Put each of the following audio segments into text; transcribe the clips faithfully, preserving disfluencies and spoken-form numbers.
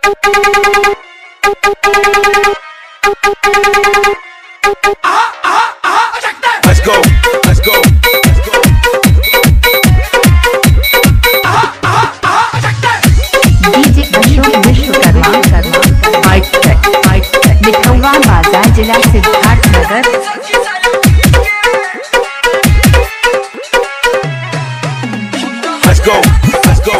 Let's go, let's go, let's go. DJ Ashok Vishwakarma mike check mike check Mithauwa बाजार जिला Siddharthnagar. Let's go, let's go, let's go.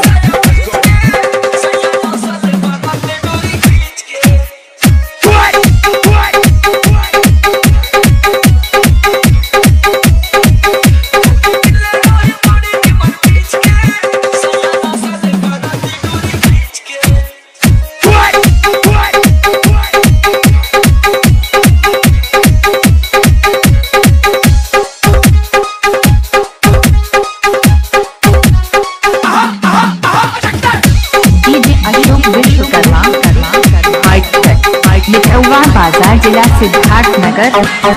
मिठौवा बाजार जिला सिद्धार्थनगर।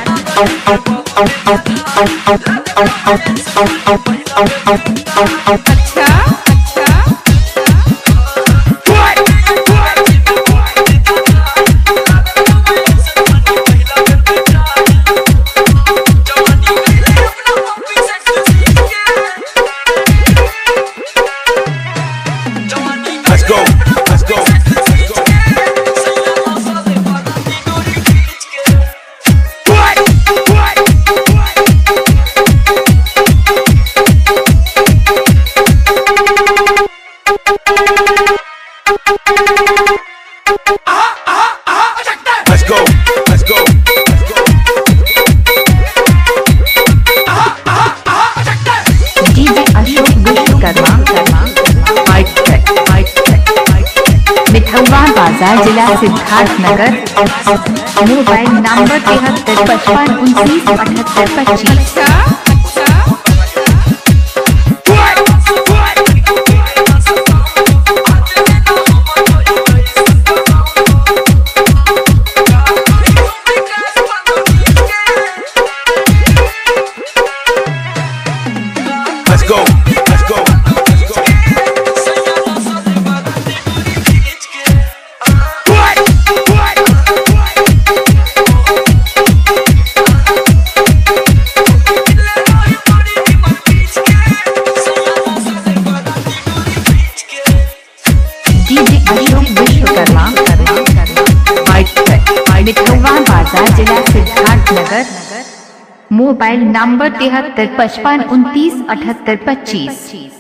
अच्छा Let's go, let's go, let's go. Let's go, let's go, let's go. DJ Ashok Vishwakarma mike check mike check Mithauwa बाजार जिला Siddharthnagar. Mobile number तिहत्तर पचपन उनतीस अठहत्तर पच्चीस। Let's go, let's go, let's go. DJ Ashok Vishwakarma mike check Mithauwa बाजार जिला सिद्धार्थनगर। मोबाइल नंबर तिहत्तर पचपन उनतीस अठहत्तर पच्चीस।